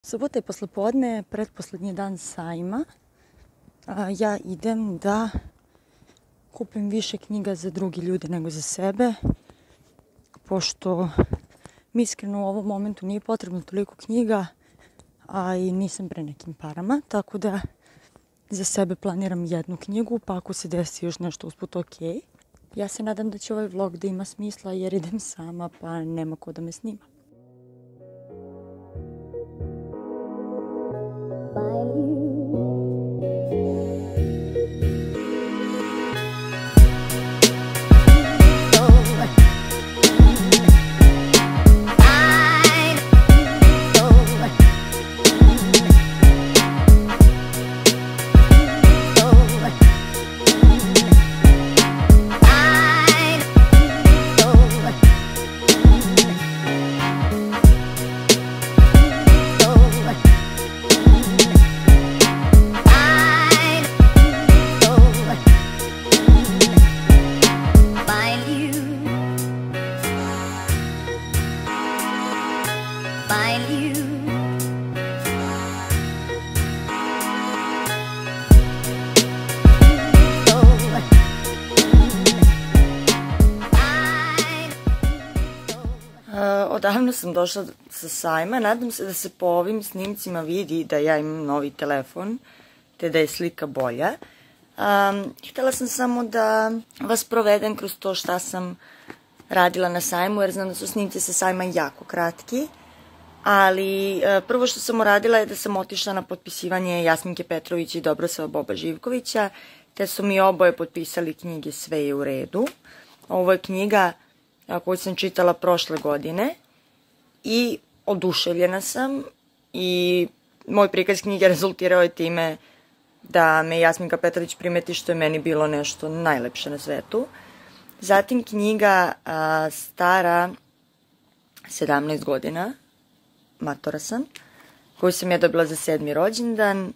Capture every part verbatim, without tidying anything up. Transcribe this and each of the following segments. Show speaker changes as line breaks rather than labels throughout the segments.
Subota je poslepodne, pretposlednji dan sajma. A, ja idem da kupim više knjiga za drugi ljude nego za sebe, pošto mi iskreno u ovom momentu nije potrebno toliko knjiga, a i nisam pre nekim parama, tako da za sebe planiram jednu knjigu, pa ako se desi još nešto usput, ok. Ja se nadam da će ovaj vlog da ima smisla jer idem sama, pa nema ko da me snima. Odavno sam došla sa sajma, nadam se da se po ovim snimcima vidi da ja imam novi telefon, te da je slika bolja. Um, htjela sam samo da vas provedem kroz to šta sam radila na sajmu, jer znam da su snimci sa sajma jako kratki, ali uh, prvo što sam uradila je da sam otišla na potpisivanje Jasminke Petrović i Dobrosava Boba Živkovića, te su mi oboje potpisali knjige Sve je u redu. Ovo je knjiga koju sam čitala prošle godine i oduševljena sam i moj prikaz knjige rezultirao je time da me Jasminka Petrović primeti, što je meni bilo nešto najlepše na svetu. Zatim knjiga a, stara sedamnaest godina, matora sam, koju sam ja dobila za sedmi rođendan.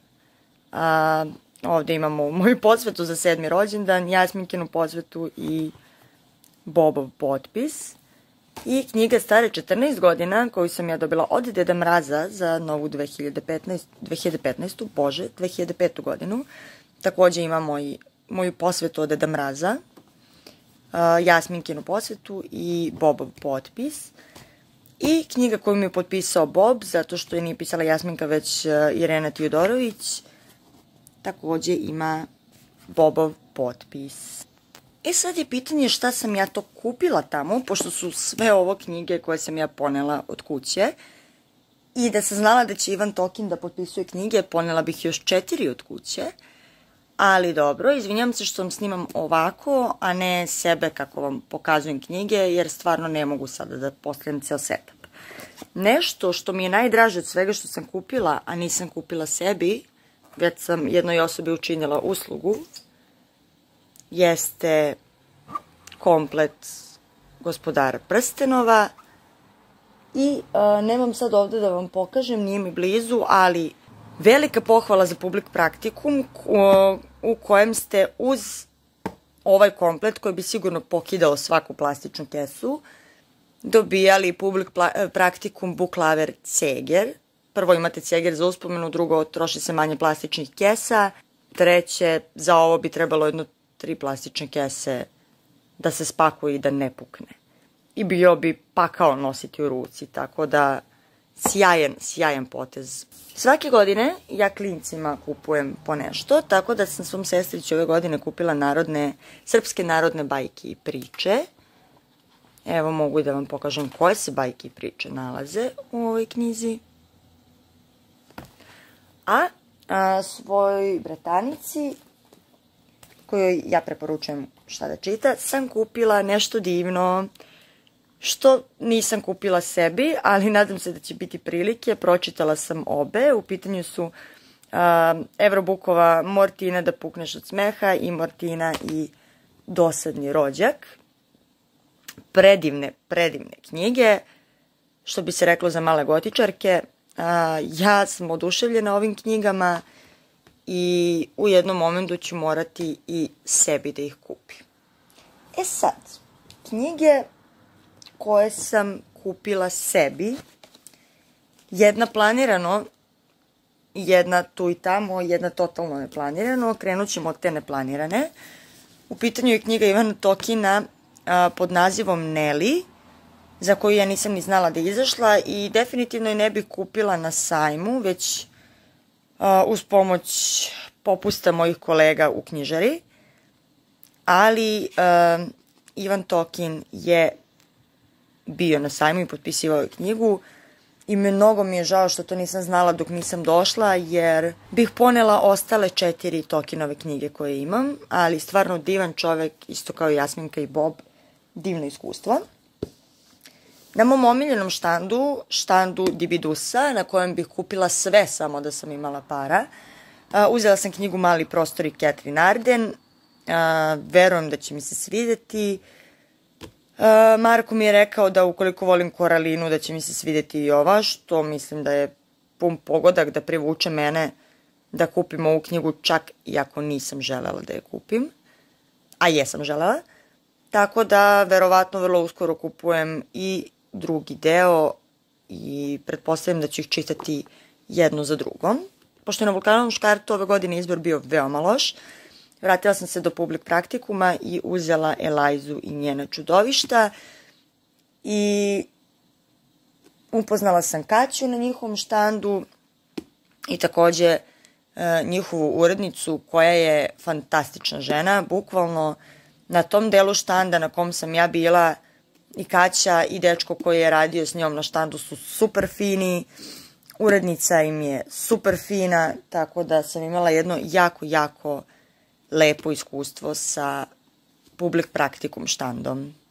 A, ovde imamo moju posvetu za sedmi rođendan, Jasminkinu posvetu i Bobov potpis. I knjiga stare četrnaest godina koju sam ja dobila od Deda Mraza za novu dve hiljade petnaestu, bože, dve hiljade petu godinu. Takođe ima moj, moju posvetu od Deda Mraza, uh, Jasminkinu posvetu i Bobov potpis. I knjiga koju mi je potpisao Bob, zato što je nije pisala Jasminka već uh, Irena Tijodorović, takođe ima Bobov potpis. E sad je pitanje šta sam ja to kupila tamo, pošto su sve ovo knjige koje sam ja ponela od kuće. I da sam znala da će Ivan Tokin da potpisuje knjige, ponela bih još četiri od kuće. Ali dobro, izvinjam se što vam snimam ovako, a ne sebe kako vam pokazujem knjige, jer stvarno ne mogu sada da postavljam ceo setup. Nešto što mi je najdraže od svega što sam kupila, a nisam kupila sebi, već sam jednoj osobi učinila uslugu, jeste komplet Gospodara prstenova. I a, nemam sad ovde da vam pokažem, nije mi blizu, ali velika pohvala za Public Praktikum ko, u kojem ste uz ovaj komplet, koji bi sigurno pokidao svaku plastičnu kesu, dobijali Public Praktikum buklaver Ceger. Prvo imate Ceger za uspomenu, drugo troši se manje plastičnih kesa, treće za ovo bi trebalo jedno tri plastične kese da se spakuje i da ne pukne. I bio bi pakao nositi u ruci, tako da sjajan, sjajan potez. Svake godine ja klincima kupujem po nešto, tako da sam svom sestriću ove godine kupila narodne, srpske narodne bajke i priče. Evo mogu da vam pokažem koje se bajke i priče nalaze u ovoj knjizi. A, a svoj bratanici, kojoj ja preporučujem šta da čita, sam kupila nešto divno, što nisam kupila sebi, ali nadam se da će biti prilike. Pročitala sam obe, u pitanju su uh, Evrobukova Mortina da pukneš od smeha i Mortina i dosadni rođak. Predivne, predivne knjige, što bi se reklo za male gotičarke. Uh, ja sam oduševljena ovim knjigama i u jednom momentu ću morati i sebi da ih kupim. E sad, knjige koje sam kupila sebi. Jedna planirano jedna tu i tamo, jedna totalno neplanirano. Krenut ćemo od te neplanirane. U pitanju je knjiga Ivana Tokina a, pod nazivom Nelly, za koju ja nisam ni znala da je izašla i definitivno je ne bih kupila na sajmu, već a, uz pomoć popusta mojih kolega u knjižari. Ali a, Ivan Tokin je bio na sajmu i potpisivao je knjigu i mnogo mi je žao što to nisam znala dok nisam došla, jer bih ponela ostale četiri Tokinove knjige koje imam, ali stvarno divan čovek, isto kao i Jasminka i Bob, divno iskustvo. Na mom omiljenom štandu, štandu Dibidusa, na kojem bih kupila sve samo da sam imala para, uzela sam knjigu Mali prostori Catherine Arden, verujem da će mi se svideti. Marko mi je rekao da ukoliko volim Koralinu da će mi se svideti i ova, što mislim da je pun pogodak da privuče mene da kupim ovu knjigu, čak iako nisam želela da je kupim, a jesam želela. Tako da verovatno vrlo uskoro kupujem i drugi deo i pretpostavljam da ću ih čitati jedno za drugom. Pošto je na Vulkanovom škartu ove godine izbor bio veoma loš, vratila sam se do Public Praktikuma i uzela Elajzu i njena čudovišta i upoznala sam Kaću na njihovom štandu i takođe e, njihovu urednicu koja je fantastična žena. Bukvalno na tom delu štanda na kom sam ja bila i Kaća i dečko koji je radio s njom na štandu su super fini, urednica im je super fina, tako da sam imala jedno jako, jako lepo iskustvo sa Public Praktikum štandom.